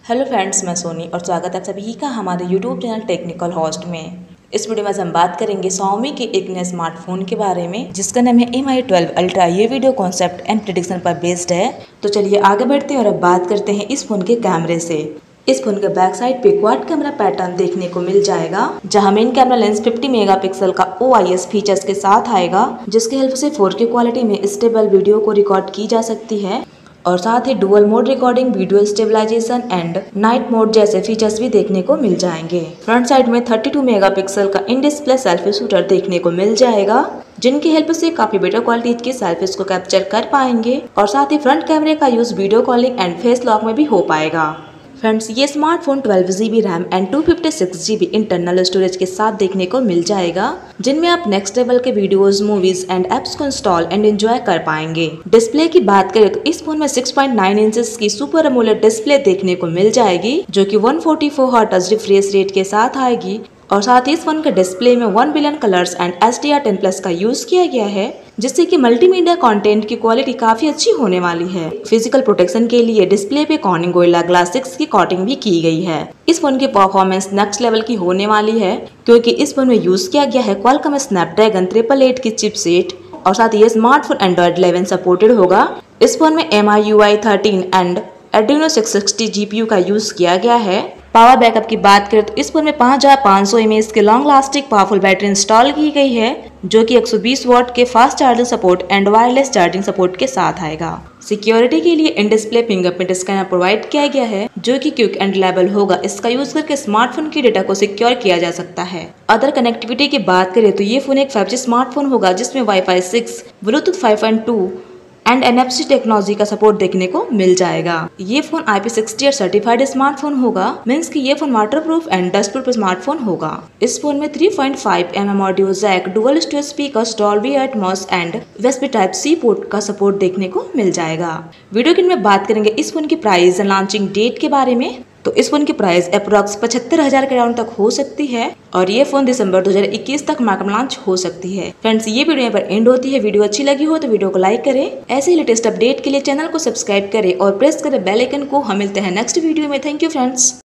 Hello friends, मैं सोनी और स्वागत है आप सभी का हमारे यूट्यूब चैनल टेक्निकल होस्ट में। इस वीडियो में हम बात करेंगे Xiaomi के एक नए स्मार्टफोन के बारे में जिसका नाम है Mi 12 अल्ट्रा। ये वीडियो कॉन्सेप्ट एंड प्रेडिक्शन पर बेस्ड है। तो चलिए आगे बढ़ते हैं और अब बात करते हैं इस फोन के कैमरे से। इस फोन के बैक साइड पे क्वाड कैमरा पैटर्न देखने को मिल जाएगा, जहां मेन कैमरा लेंस 50 मेगापिक्सल का OIS फीचर्स के साथ आएगा, जिसकी हेल्प से 4K क्वालिटी में स्टेबल वीडियो को रिकॉर्ड की जा सकती है और साथ ही dual mode recording, video stabilisation and night mode जैसे फीचर्स भी देखने को मिल जाएंगे। फ्रंट साइड में 32 मेगापिक्सल का इन डिस्प्ले सेल्फी शूटर देखने को मिल जाएगा, जिनकी हेल्प से काफी बेटर क्वालिटी की सेल्फीज को कैप्चर कर पाएंगे और साथ ही फ्रंट कैमरे का use video calling and face lock में भी हो पाएगा। फ्रेंड्स, ये smartphone 12GB RAM and 256GB internal storage के साथ देखने को मिल जाएगा, जिनमें आप नेक्स्ट लेवल के वीडियोस, मूवीज एंड एप्स को इंस्टॉल एंड एंजॉय कर पाएंगे। डिस्प्ले की बात करें तो इस फोन में 6.9 इंचेस की सुपर एमोलेड डिस्प्ले देखने को मिल जाएगी, जो कि 144 हर्ट्ज रिफ्रेश रेट के साथ आएगी और साथ ही इस फोन के डिस्प्ले में 1 बिलियन कलर्स एंड HDR10+ का यूज किया गया है, जिससे कि मल्टीमीडिया कंटेंट की क्वालिटी काफी अच्छी होने वाली है। फिजिकल प्रोटेक्शन के लिए डिस्प्ले पे कॉर्निंग गोरिल्ला ग्लास 6 की कोटिंग भी की गई है। इस फोन की परफॉर्मेंस नेक्स्ट लेवल की होने वाली है, क्योंकि इस फोन में यूज किया गया है क्वालकॉम स्नैपड्रैगन 888 की चिपसेट और साथ ही ये स्मार्टफोन Android 11 सपोर्टेड होगा। इस फोन में MIUI 13 एंड Adreno 660 GPU का यूज किया गया है। पावर बैकअप की बात करें तो इस फोन में 5500 mAh के long lasting powerful battery install की गई है, जो कि 120 वाट के fast charging support and wireless charging support के साथ आएगा। सिक्योरिटी के लिए in display fingerprint scanner provide किया गया है, जो कि क्विक एंड रिलायबल होगा। इसका यूज करके स्मार्टफोन की डेटा को सिक्योर किया जा सकता है। अदर कनेक्टिविटी की बात करें तो ये फोन एक 5G स्मार्टफोन होगा, जिसमें Wi-Fi 6, Bluetooth 5.2 and NFC technology का सपोर्ट देखने को मिल जाएगा। ये फोन IP68 सर्टिफाइड स्मार्टफोन होगा, मीन्स कि ये phone waterproof and dustproof smartphone होगा। इस फोन में 3.5mm audio jack, dual storage speakers, Dolby Atmos and USB Type-C port का सपोर्ट देखने को मिल जाएगा। वीडियो के में बात करेंगे इस फोन की प्राइस एंड लॉन्चिंग डेट के बारे में। तो इस फोन की प्राइस अप्रॉक्स 75,000 के राउंड तक हो सकती है और ये फोन दिसंबर 2021 तक मार्केट में लॉन्च हो सकती है। फ्रेंड्स, ये वीडियो यहाँ पर एंड होती है। वीडियो अच्छी लगी हो तो वीडियो को लाइक करें। ऐसे ही लेटेस्ट अपडेट के लिए चैनल को सब्सक्राइब करें और प्रेस करें बेल आइकन को। हम मिलते हैं नेक्स्ट वीडियो में। Thank you friends.